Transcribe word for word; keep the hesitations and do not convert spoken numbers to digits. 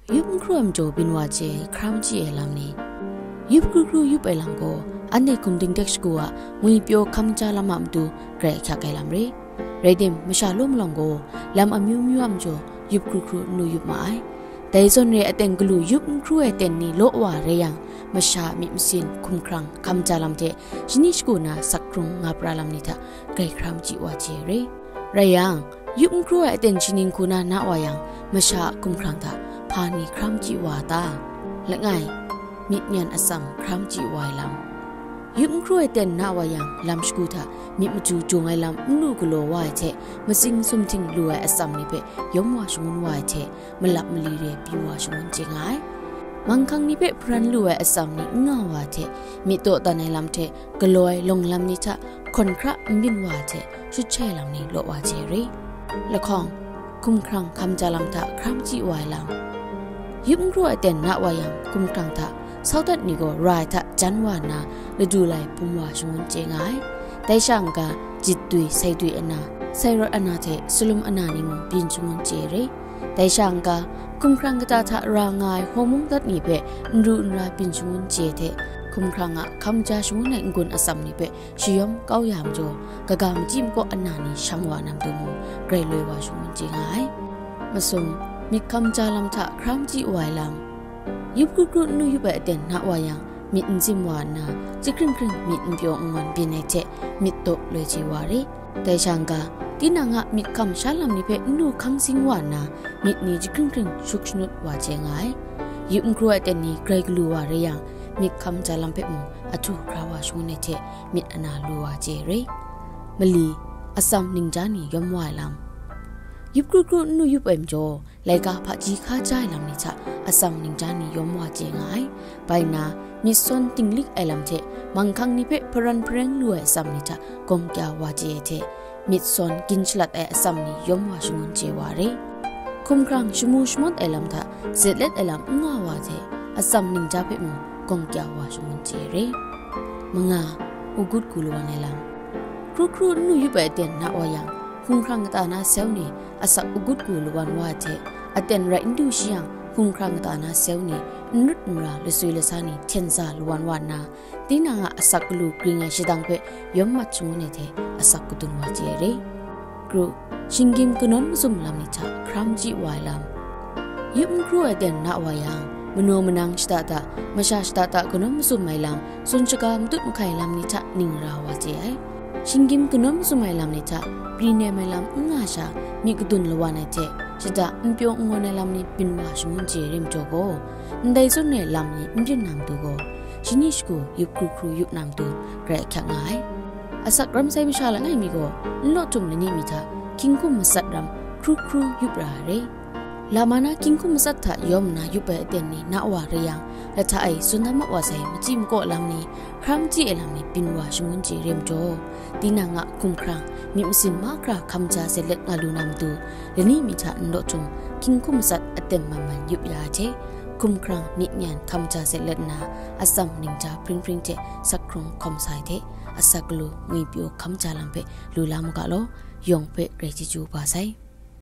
ยุบครัวมโจบินว่าเจครามจีเอลามนี้ยุบครูครูยุบไปลังโกอันเนคุมดิงเด็กสกัวมุยเปียวคำจาลามามดูเกรขักไกลามเรเรดิมไม่ชาลุ่มลังโกลามอามิวมิวอัมโจยุบครูครูนูยุบมาไอแต่ส่วนเรอเต็งกลูยุบครูเอเต็นนี่โลว่าเรียงไม่ชามิมสินคุมครังคำจาลามเจชินิสกูนาสักครุงงาปราลามนิทะเกรครามจีว่าเจเรเรียงยุบครูเอเต็นชินิงคูนานาว่ายังไม่ชาคุมครังทะพานีครามจีว่าตาและไงมิญญาณอสัมครามจีวายลำยุบครัวเต็นนาวายังลำสกุธามิมจูจงไอลำนูกโลวายเทมาสิงสุมทิงลัวอสัมนิเปยมวาชงวนวายเทมาลับมลีเรปิวาชงวนเจงไอมังคังนิเปพรันลัวอสัมนิงาวาเทมิโตตานไอลำเทกลอยลงลำนิทะคนคระมินวาเทชุดเชลำนิโลวาเจรีละคองคุมครังคำจาลำทะครามจีวายลำยุบครัวเต็นนาวายังคุมครังทะเศร้าตัดนี่ก็รายทะจันวานาฤดูไหลปุ่มว่าชงวนเจงไอแต่ช่างกาจิตดุยใส่ดุยอนาใส่รถอนาเทสลุมอนานิมบินชงวนเจเรแต่ช่างกาคุมครังกตาทะรางายหัวมุงตัดนี่เปรูนราบินชงวนเจเทคุมครังอะคำจาชงวนในกุนอสัมนี่เปชิยมเก้ายามโจกะกามจิมก็อนานิช่างวานำตัวมูไกรเลยว่าชงวนเจงไอมาส่งมีคำจาลำทะครามจีวายลำยุบกรุกรุนูยุบเต็นนักวายังมิดจิมวานาจิครึ่งครึ่งมิดเปียวงอนบินเอเจมิดโตเลยจีวารีแต่ช่างกาที่นางะมิดคำชาลำนิเพนูคังสิงวานามิดนี้จิครึ่งครึ่งชุกชนุดวาเจงไอยุบครัวเต็นนี้ไกรกลัวเรียงมิดคำจาลำเพมอทุคราวาชงเนเจมิดอนาลัวเจเรมลีอสัมนิงจานียมวายลำยุบกรุกรุนูยุบเอ็มโจไลกาพจีข้าใจลำนิชะอสัมนิงจานิยมว่าเจงไอไปนามิสอนติงลิกไอลำเทมังคังนิเปพรันเพรงลัวอสัมนิชะกงกาวาเจเทมิสอนกินฉลัดไออสัมนิยมว่าชงวนเจวาเรคุมครังชมูชมดไอลำทะเสร็จเล็ดไอลำงาวาเทอสัมนิงจาเปมกงกาวาชงวนเจเรมงาอุกุดกุลวันไอลำครุครุนูยุบเอเตียนนาอยังคุมครังตานาเซลนีอสักอุกุดกุลวันวาเทอเต็นไรอินดูชิยังคุมครังตานาเซลนีนุดนราเลสุยเลสานีเทนซาลวันวานาตีนางอสักลูกริงไอชิดังเปยมมัดชงเนเทอสักกุตุนวาเจเรกรุชิงกิมกุนนซุมลำนิชาครามจีวายลำยุบครัวเต็นนาวายังมโนมนังสตาตามชาสตาตากุนมซุมไมลำสุนชกามตุนไข่ลำนิชานิงราวาเจไอชิงกิมกุนมซุมไมลำนิชาปรีเนไมลำงาชามีกุตุนละวานเจชิดาอิมเปียวงวนในลำนี้เป็นว่าชงวนเจริมโจโกในส่วนในลำนี้อิมเปียนำตัวโกชินิชกูยุบครูครูยุบนำตัวแกะขังไงอาศักรำใส่ไม่ชาละไงมีโกโลจุ่มในนี้มีท่าคิงคุมมาสัตรำครูครูยุบราเรลามานะคิงคุมมาสัตถะยอมนะยุบไปเต็นนี้น่าวาเรียงและถ้าไอสุนัขมาว่าใส่มาจิ้มโกลำนี้ครั้งจีเอลำนี้เป็นว่าชงวนเจริมโจตีนางะคุมครั้งมีมสินมากราคำจาเสล็ดงาลูนำตัวและนี่มีท่าอันโลจุ่มคิงคุมสัตเต็มมันมันยุบยาเจคุมครั้งมิญญาณคำจาเสล็ดนาอสัมนิงจาพริ้งพริ้งเจสักครงคอมไซเทอสักลูมีเปียวคำจาลำเปลูลามกาโลยองเปเรจิจูบาไซ